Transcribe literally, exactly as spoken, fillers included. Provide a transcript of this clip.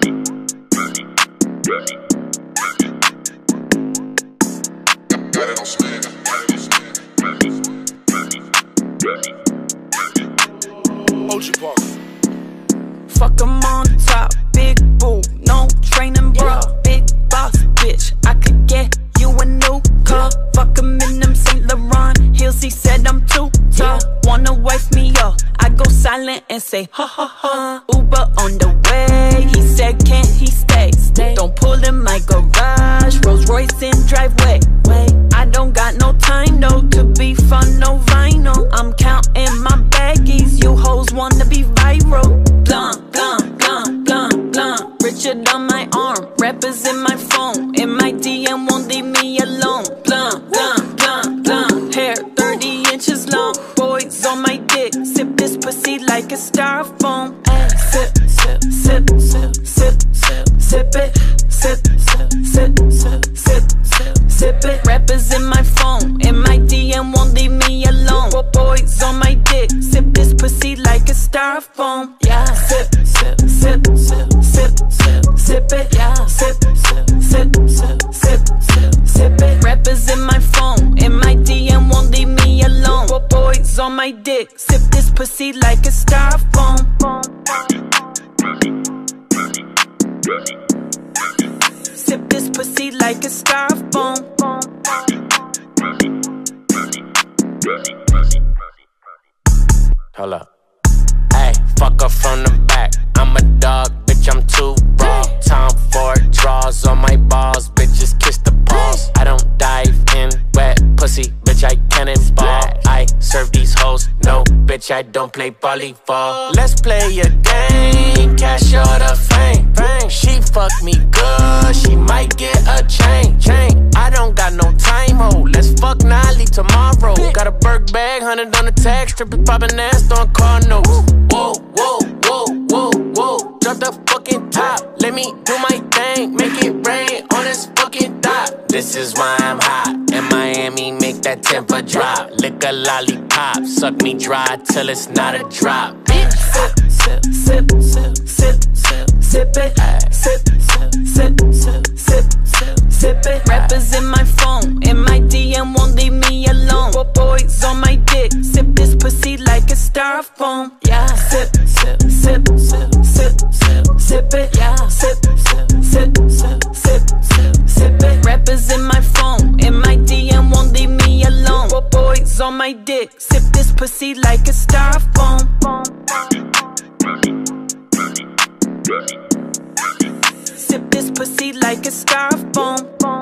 Fuck 'em on top, big boo, no training bra, big boss bitch. I could get you a new car. Fuck 'em in them Saint Laurent heels. He said I'm too tall. Wanna wife me up? I go silent and say ha ha ha. Uber on the way. He said can't he stay? Don't pull in my garage. Rolls Royce in driveway. I don't got no time though to be fun, no vinyl. I'm counting my baggies. You hoes wanna be viral. Blunt, blunt, blunt, blunt, blunt. Richard on my arm, rappers in my phone. In my D M won't leave me alone. Blunt, blunt, blunt, blunt. Hair thirty inches long. Boys on my dick. Sip this pussy like a styrofoam. Sip, sip, sip, sip, sip, sip, sip it. Sip, sip, sip, sip, sip, sip, sip it. Rappers in my phone. In my D M won't leave me alone. Boys on my dick. Sip this pussy like a styrofoam. Yeah. Sip, sip, sip, sip, sip, sip, sip it. Yeah. Sip, sip, sip, sip, sip, sip, sip it. Rappers in my phone. In my D M won't leave me alone. Boys on my dick. Sip this pussy like a styrofoam. Sip this pussy like a styrofoam. Hold up. Ayy, fuck her from the back. I'm a dog, bitch, I'm too raw. Tom Ford draws on my balls, bitches kiss the paws. I don't dive in wet pussy, bitch, I cannonball. I serve these hoes, no, bitch, I don't play volleyball. Let's play a game, cash or the fame. She fuck me good, she might get a chain. chain. I don't got no time, ho, let's fuck now, leave tomorrow. Got a Burke bag, hundred on the tag, strippers poppin' ass, throwing car notes. Whoa, whoa, whoa, whoa, whoa, drop the fucking top. Let me do my thing, make it rain on this fucking dot. This is why I'm hot. In Miami, make that temper drop. Lick a lollipop, suck me dry till it's not a drop. Sip, sip, sip, sip, sip, sip, sip it. Sip, sip, sip, sip, sip, sip, sip it. Rappers in my phone, in my D M won't leave me alone. Boys on my dick, sip this pussy like a styrofoam. Yeah. Sip, sip, sip, sip, sip, sip, sip it. Yeah. Sip, sip, sip, sip, sip, sip, sip it. Rappers in my phone, in my D M won't leave me alone. Boys on my dick, sip this pussy like a styrofoam. Sip this pussy like a styrofoam.